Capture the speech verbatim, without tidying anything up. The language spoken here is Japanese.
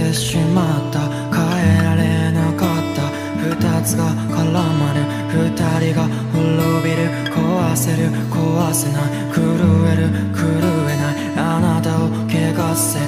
てしまった、変えられなかった。二つが絡まる、二人が滅びる。壊せる壊せない、震える震えない、あなたを怪我せ